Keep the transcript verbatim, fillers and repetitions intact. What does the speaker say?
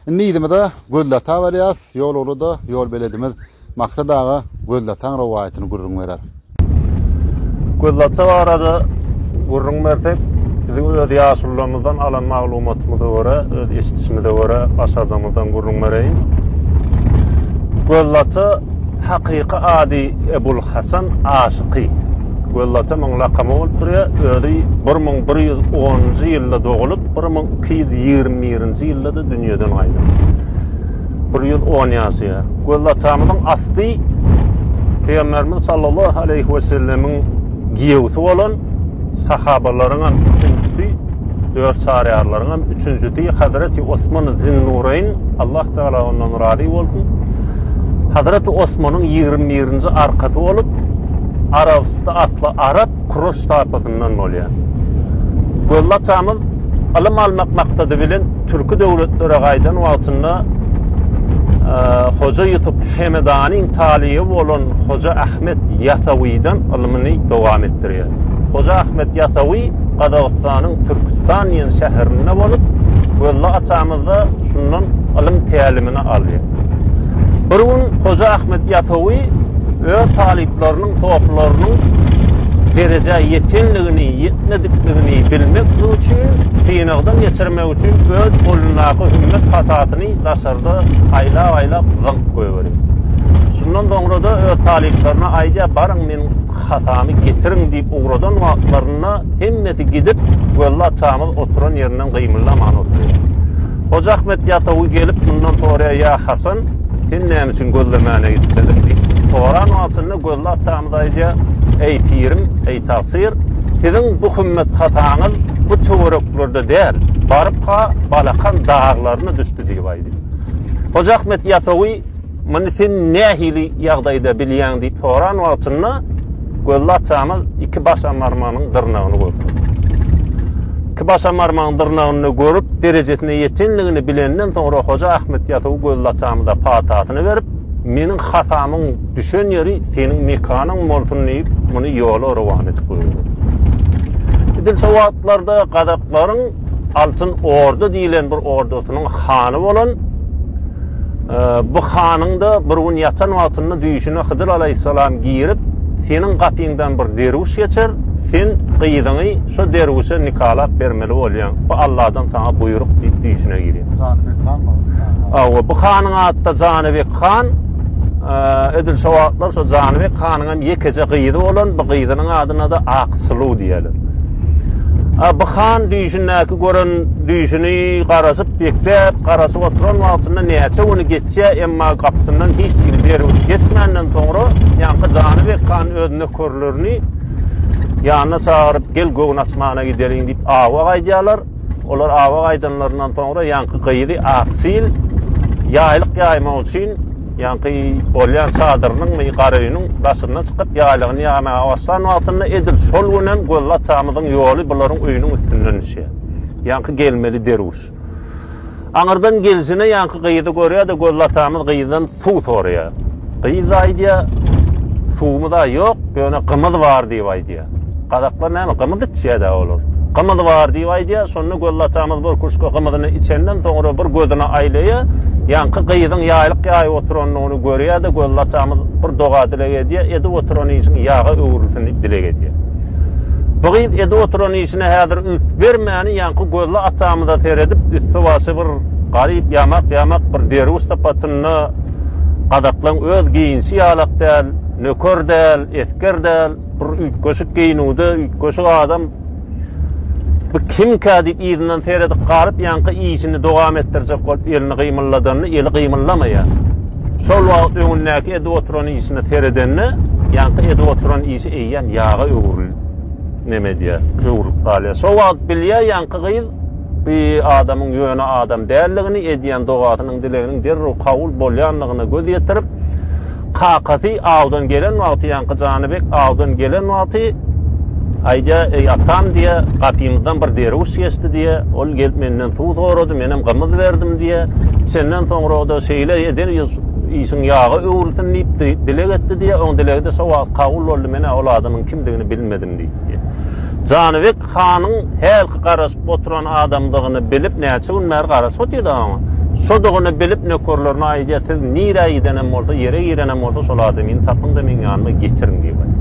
Nidimde gözlata varýas, yol oluda yol beledimiz maksat ağa gözlatan rawaýatyny gurrun berer. Gözlata arada gurrun bersek, bizim öz ýaşullarymyzdan alan maglumatymyza görä, öz eşitişimize görä aşardamyzdan gurrun bereýin. Gözlata hakyky ady Ebul Hasan Aşyky. Gözlata meň lakamy bolup durýar, özi bir ming bir ýüz onunjy ýylda dogulup, bir ming iki ýüz ýigrimerinji ýylda da dünýeden gaýdy. bir ýyl on ýaşaýar. Gözlatamyň asly Peygamberimiz sallallahu aleyhi ve sellemiň giýewsi bolan sahabalaryň üçüncüsi, dört şariýarlaryň üçüncüsi Hazreti Osman Zinnurayn, Allah Taala ondan razy bolsun. Hazreti Osmanyň ýigirmi birinji arkasy bolup, Arabistan aslı Arap Kuruş tapatından bolýar. Gözlatamyz alim almak maksady bilen türkü döwletlere gaýdan wagtynda Hoca Yusuf Hemedanyň talibi bolan Hoca Ahmet Yasawi'den ilmini dowam etdirýär. Hoca Ahmet Yasawi Qazaqstanyň Türkistan ýen şäherinde bolup, gözlatamyzda şundan ilim tälimini alýar. Bir gün Hoca Ahmet Yasawi öz taliplerinin, toplarynyň derece yetenligini, yetmedikligini bilmek üçin, kynagdan geçirmek üçin öz golundaky hümmet hatatyny daşarda aýlap-aýlap zynk goýberýär. Şundan soňra da öz taliplerine aýda barıň men hatamy getiriň diýip ugradan wagtlaryna hemmeti gidip gözlatamyz oturan ýerinden gymyldaman oturýar. Hoca Ahmet Yasawi gelip bundan sonra ya Hasan, sen näme üçin gözlemäne gitdin? Toran altında gözlatamyz aýdya, ey pirim, ey tasir, sizin bu hümmet hataňyz bu töwereklerde däl, baryp ha balakan dağlaryna düşdi diýip aýdy. Hoca Ahmet Yasawi, "Meni sen nähili ýagdaýda bilýän" diýip toran altında gözlatamyz iki baş amarmanyň dyrnagyny gördi. İki baş amarmanyň dyrnagyny görüp, derejesine ýetenligini bilenden soňra Hoca Ahmet Yasawi gözlatamyza patatyny berip, "Meniň hatamyň düşen ýeri seniň mekanyň bolsun" diýip muny ýola rawan etip goýdy. Edil sowatlarda Qazaklaryň Altyn Orda diýilen bir ordusynyň hany bolan, bu hanyň da bir gün ýatan wagtynda düýüşine Hydyr aleyhissalam giýirip, "Seniň gapyňdan bir derwiş geçer, sen gyýdyňy şu derwişe nikalap bermeli bolýan. Bu Allahdan sana buyruk" diýip düýüşine girýär. Zanybek han mı? Awa bu hanyň adı Zanybek han. Edil sowatlar şu Zanybek hanyň hem ýekece gyýdy bolan, bu gyýdynyň adyna da Aqsylu diýerler. Bu han düýüşindäki gören düýüşini garasyp beklep, garasyp oturan wagtynda näçe güni geçse, emma gapsyndan hiç bir derwiş geçmenden soňra ýanky Zanybek han özüne körlerini ýanyna çağıryp, "Gel göwün asmana gidelim" diýip awa gaýdýarlar. Olar awa gaýdanlaryndan soňra ýanky gyýdy Aqsyl ýaýlyk ýaýmak üçin ýanky bolýan çadyrynyň we garaýynyň başyna çykyp ýaýlygyny ýama awassan wagtynda edil şol günen gözlatamyzyň ýoly bularyň öýüniň üstünden düşýär. Ýanky gelmeli derwiş. Aňyrdan gelsine ýanky gyýdy görýär da gözlatamyz gyýdan suw sorýar. Gyýdy aýdýa, "Suwmy da ýok, ýöne gymyz bar" diýip aýdýar. Qazaklar näme gymyz içýär olar. Gymyz bar diýip aýdýar, şonu gözlatamyz bir kuşka gymyzyny içenden soňra bir gözüne aýlaýar. Ýanky gyýdyň ýaýlyk ýaýyp oturanyny görýär da gözlatamyz bir doga dilek edýär, edi oturan işin ýaga öwrülsün diýip dilek edýär. Bu gyýdy edi oturan işine häzir üns bermäni ýanky gözle atamyza teredip, üstü basy bir garyp ýamak ýamak bir derwiş tapatyny Qazaklaryň öz giýinsi ýalak däl, nökör däl, esker däl, bir üýtgeşik giýinýärdi, üýtgeşik adam bu kim kadi ýerinden seredip garyp ýanky işini dowam etdirjek bolup elini gymylladadyny eli gymyllamaýar. Şol wagt öňündäki edi oturan işini seredenni ýanky edi oturan işi eýýän ýaga öwrül. Neme diýär? Öwrüp galýar. Şol wagt bilýär ýanky gyýyl bir adamyň ýöne adam dälligini edýän dogatynyň dileginiň derrew kabul bolýanlygyna göz ýetirip, kakasy awdan gelen wagty ýanky Zanybek awdan gelen wagty aýda ey atam diye gapymyzdan bir derwiş geçdi diye, ol gelip menden suw sorady, menem gymyz berdim diye, senden soňra da şeýle eder işiň ýagy öwrülsün diýip dilek etdi diye, oň dilegde şo wagt kabul boldy, mene ol adamyň kimdigini bilmedim diýdi. Zanybek hanyň her garasyp oturan adamdygyny bilip näçe gün mer garasyp otyrdy ama Sodogunu bilip nökorlerini aýy getir, nire gidenem bolsa, yere girenem bolsa şol adamyny tapyň da men ýanyma getirin diýip.